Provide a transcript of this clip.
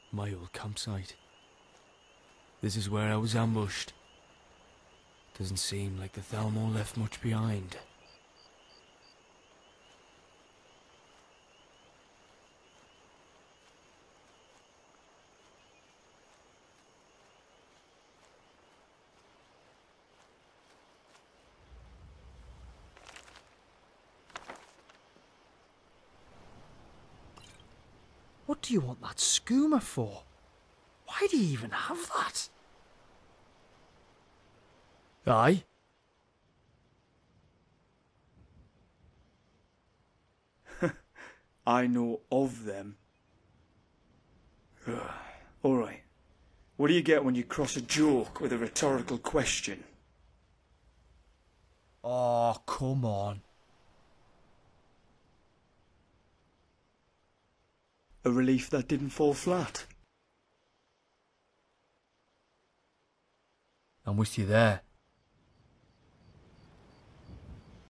My old campsite. This is where I was ambushed. Doesn't seem like the Thalmor left much behind. What do you want that skooma for? Why do you even have that? Aye? I know of them. Alright. What do you get when you cross a joke with a rhetorical question? Oh, come on. A relief that didn't fall flat. I'm with you there.